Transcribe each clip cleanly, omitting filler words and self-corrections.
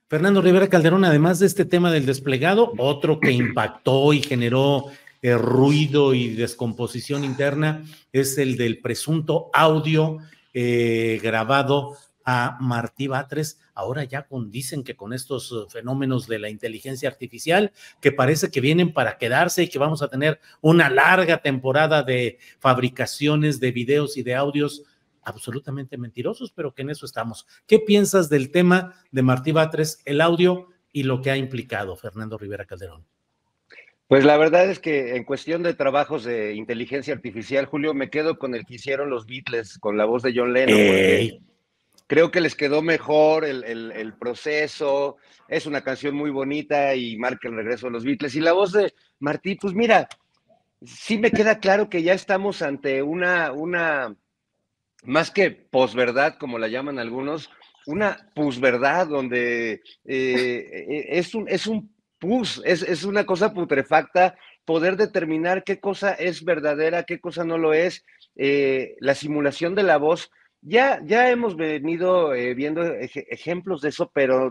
Fernando Rivera Calderón, además de este tema del desplegado, otro que impactó y generó ruido y descomposición interna es el del presunto audio grabado a Martí Batres, ahora ya dicen que con estos fenómenos de la inteligencia artificial, que parece que vienen para quedarse y que vamos a tener una larga temporada de fabricaciones de videos y de audios absolutamente mentirosos, pero que en eso estamos. ¿Qué piensas del tema de Martí Batres, el audio y lo que ha implicado, Fernando Rivera Calderón? Pues la verdad es que en cuestión de trabajos de inteligencia artificial, Julio, me quedo con el que hicieron los Beatles con la voz de John Lennon, porque creo que les quedó mejor el proceso. Es una canción muy bonita y marca el regreso de los Beatles. Y la voz de Martí, pues mira, sí me queda claro que ya estamos ante una más que posverdad, como la llaman algunos, una pusverdad, donde es un pus, es una cosa putrefacta poder determinar qué cosa es verdadera, qué cosa no lo es. La simulación de la voz, ya hemos venido viendo ejemplos de eso, pero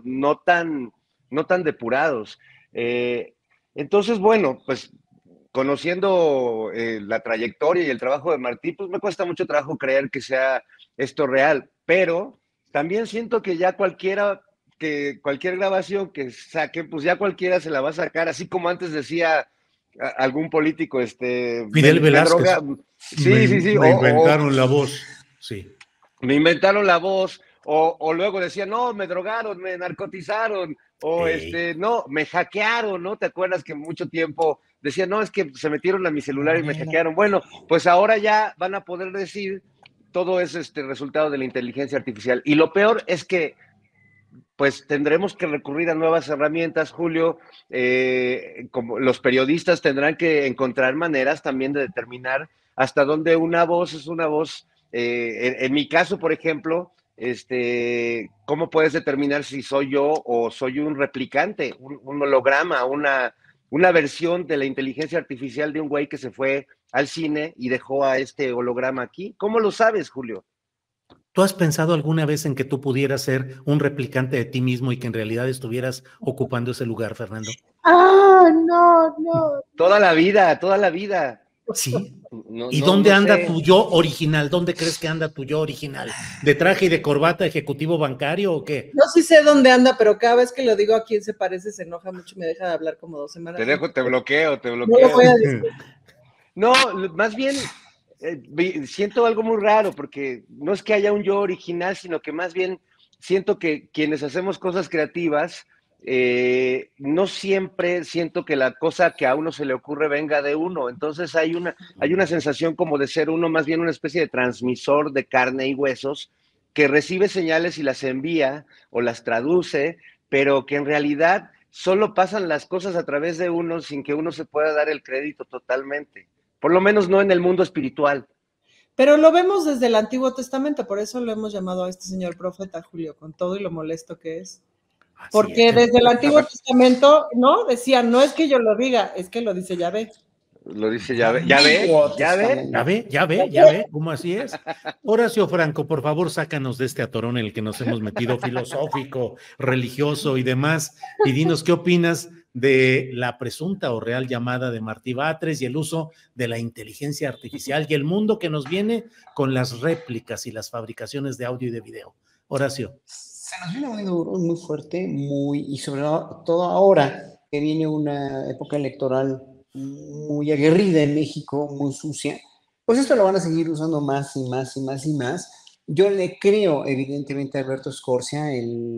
no tan depurados. Entonces, bueno, pues conociendo la trayectoria y el trabajo de Martí, pues me cuesta mucho trabajo creer que sea esto real, pero también siento que ya cualquier grabación que saquen, pues ya cualquiera se la va a sacar, así como antes decía algún político, Fidel Velázquez. Sí, Me inventaron la voz, sí. Me inventaron la voz, o luego decía, no, me drogaron, me narcotizaron, o no, me hackearon, ¿no? ¿Te acuerdas que mucho tiempo decía, no, es que se metieron a mi celular y me hackearon? Bueno, pues ahora ya van a poder decir, todo es resultado de la inteligencia artificial. Y lo peor es que pues tendremos que recurrir a nuevas herramientas, Julio. Como los periodistas tendrán que encontrar maneras también de determinar hasta dónde una voz es una voz. En mi caso, por ejemplo, ¿cómo puedes determinar si soy yo o soy un replicante, un holograma, una versión de la inteligencia artificial de un güey que se fue al cine y dejó a este holograma aquí? ¿Cómo lo sabes, Julio? ¿Tú has pensado alguna vez en que tú pudieras ser un replicante de ti mismo y que en realidad estuvieras ocupando ese lugar, Fernando? Ah, no. Toda la vida, toda la vida. Sí. No, ¿Y no, dónde no anda sé. tu yo original? ¿Dónde crees que anda tu yo original? ¿De traje y de corbata ejecutivo bancario o qué? No sí sé dónde anda, pero cada vez que lo digo a quién se parece se enoja mucho y me deja de hablar como 2 semanas. Te bloqueo. No lo voy a decir. No, más bien siento algo muy raro, porque no es que haya un yo original, sino que más bien siento que quienes hacemos cosas creativas, no siempre siento que la cosa que a uno se le ocurre venga de uno. Entonces hay una sensación como de ser uno más bien una especie de transmisor de carne y huesos que recibe señales y las envía o las traduce, pero que en realidad solo pasan las cosas a través de uno sin que uno se pueda dar el crédito totalmente. Por lo menos no en el mundo espiritual. Pero lo vemos desde el Antiguo Testamento, por eso lo hemos llamado a este señor profeta, Julio, con todo y lo molesto que es. Porque desde el Antiguo Testamento, ¿no? Decía, no es que yo lo diga, es que lo dice Yahvé. Lo dice Yahvé. ¿Ya ve? ¿Cómo así es? Horacio Franco, por favor, sácanos de este atorón en el que nos hemos metido filosófico, religioso y demás, y dinos qué opinas de la presunta o real llamada de Martí Batres y el uso de la inteligencia artificial y el mundo que nos viene con las réplicas y las fabricaciones de audio y de video. Horacio. Se nos viene muy duro, muy fuerte, y sobre todo ahora que viene una época electoral muy aguerrida en México, muy sucia, pues esto lo van a seguir usando más y más y más y más. Yo le creo, evidentemente, a Alberto Scorsia,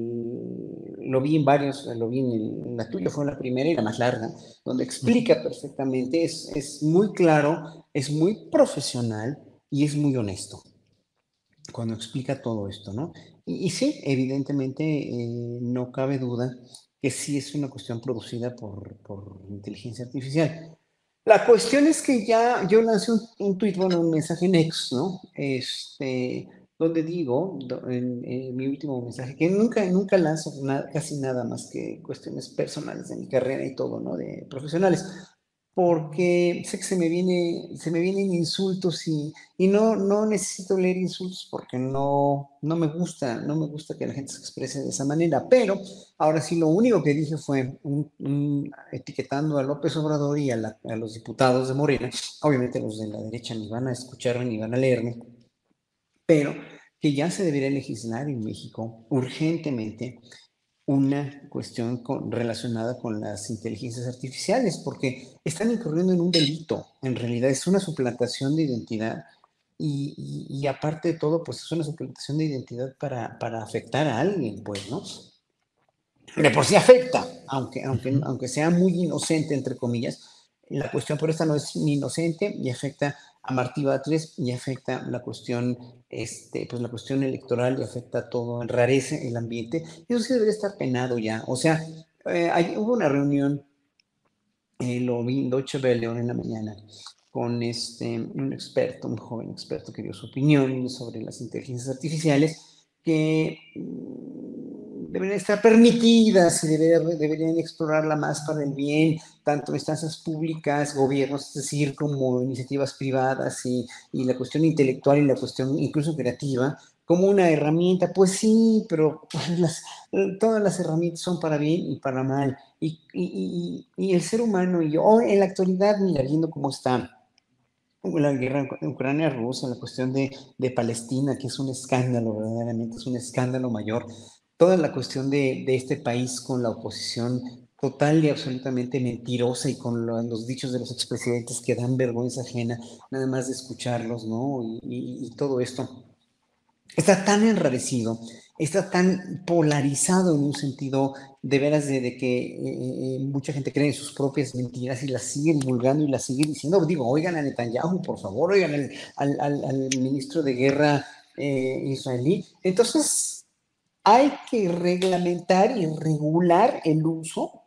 lo vi en varios, lo vi en la tuya, fue la primera y la más larga, donde explica perfectamente, es muy claro, es muy profesional y es muy honesto cuando explica todo esto, ¿no? Y sí, evidentemente, no cabe duda que sí es una cuestión producida por inteligencia artificial. La cuestión es que ya yo lancé un tweet, bueno, un mensaje en X, ¿no? Donde digo, en mi último mensaje, que nunca lanzo casi nada más que cuestiones personales de mi carrera y todo, ¿no? De profesionales. porque sé que se me vienen insultos y no necesito leer insultos porque no me gusta que la gente se exprese de esa manera, pero ahora sí lo único que dije fue etiquetando a López Obrador y a los diputados de Morena, obviamente los de la derecha ni van a escucharme ni van a leerme, pero que ya se debería legislar en México urgentemente una cuestión relacionada con las inteligencias artificiales, porque están incurriendo en un delito. En realidad es una suplantación de identidad y aparte de todo, pues es una suplantación de identidad para afectar a alguien, pues, ¿no? De por sí afecta, aunque sea muy inocente, entre comillas. La cuestión por esta no es ni inocente y afecta a Martí Batres y afecta la cuestión, pues la cuestión electoral y afecta todo, enrarece el ambiente. Eso sí debería estar penado ya. O sea, hubo una reunión, lo vi en Deutsche Welle en la mañana, con un experto, un joven experto que dio su opinión sobre las inteligencias artificiales que deberían estar permitidas y deberían explorarla más para el bien, tanto instancias públicas, gobiernos, es decir, como iniciativas privadas y la cuestión intelectual y la cuestión incluso creativa, como una herramienta. Pues sí, pero todas las herramientas son para bien y para mal. Y el ser humano, y yo en la actualidad, mira, viendo cómo está la guerra Ucrania-Rusia, la cuestión de Palestina, que es un escándalo, verdaderamente es un escándalo mayor, toda la cuestión de este país con la oposición total y absolutamente mentirosa y con los dichos de los expresidentes que dan vergüenza ajena, nada más de escucharlos, ¿no? Y todo esto está tan enrarecido, está tan polarizado en un sentido de veras de que mucha gente cree en sus propias mentiras y las sigue divulgando y las sigue diciendo. Digo, oigan a Netanyahu, por favor, oigan al ministro de Guerra israelí. Entonces, hay que reglamentar y regular el uso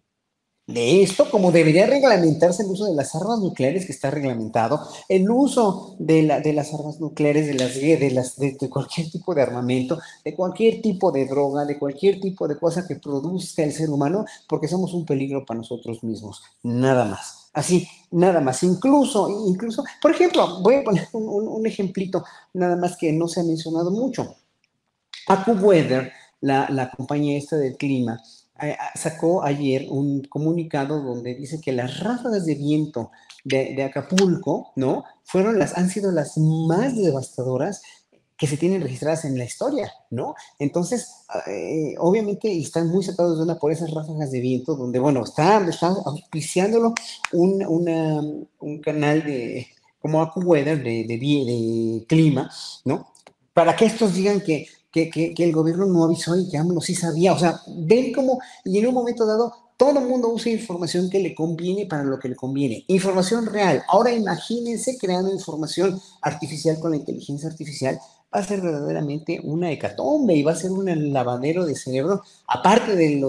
de esto, como debería reglamentarse el uso de las armas nucleares, que está reglamentado, el uso de las armas nucleares, de cualquier tipo de armamento, de cualquier tipo de droga, de cualquier tipo de cosa que produzca el ser humano, porque somos un peligro para nosotros mismos, nada más. Así, nada más. Incluso, por ejemplo, voy a poner un ejemplito, nada más que no se ha mencionado mucho. AccuWeather, la compañía esta del clima, sacó ayer un comunicado donde dice que las ráfagas de viento de Acapulco, ¿no? Han sido las más devastadoras que se tienen registradas en la historia, ¿no? Entonces, obviamente están muy sacados de onda por esas ráfagas de viento, donde, bueno, está auspiciándolo un canal como AccuWeather de clima, ¿no? Para que estos digan que el gobierno no avisó y que AMLO sí sabía. O sea, ven cómo, y en un momento dado, todo el mundo usa información que le conviene para lo que le conviene. Información real. Ahora imagínense creando información artificial con la inteligencia artificial. Va a ser verdaderamente una hecatombe y va a ser un lavadero de cerebro, aparte del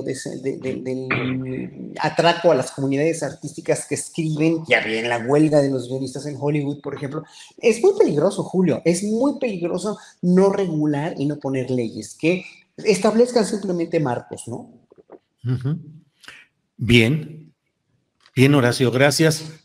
atraco a las comunidades artísticas que escriben, ya bien la huelga de los guionistas en Hollywood, por ejemplo. Es muy peligroso, Julio, es muy peligroso no regular y no poner leyes que establezcan simplemente marcos, ¿no? Bien, bien, Horacio, gracias.